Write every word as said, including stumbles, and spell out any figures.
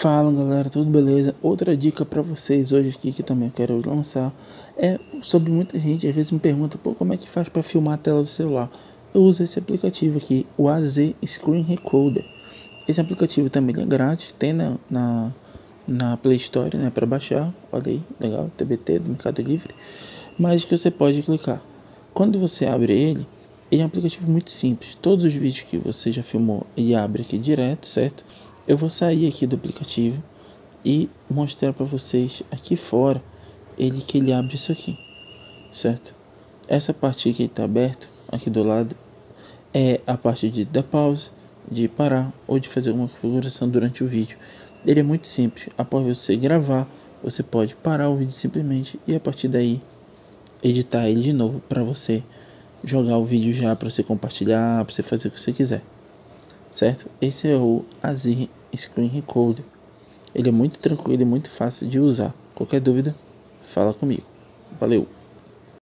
Fala galera, tudo beleza? Outra dica para vocês hoje aqui que também quero lançar é sobre muita gente às vezes me pergunta, pô, como é que faz para filmar a tela do celular? Eu uso esse aplicativo aqui, o A Z Screen Recorder. Esse aplicativo também é grátis, tem na, na, na Play Store, né, para baixar. Olha aí, legal, T B T do Mercado Livre. Mas que você pode clicar. Quando você abre ele, ele é um aplicativo muito simples. Todos os vídeos que você já filmou, ele abre aqui direto, certo? Eu vou sair aqui do aplicativo e mostrar para vocês aqui fora ele que ele abre isso aqui, certo? Essa parte aqui que está aberto aqui do lado é a parte de dar pause, de parar ou de fazer uma configuração durante o vídeo. Ele é muito simples. Após você gravar, você pode parar o vídeo simplesmente e a partir daí editar ele de novo para você jogar o vídeo já, para você compartilhar, para você fazer o que você quiser, certo? Esse é o A Z Screen Recorder. Ele é muito tranquilo e muito fácil de usar. Qualquer dúvida, fala comigo. Valeu!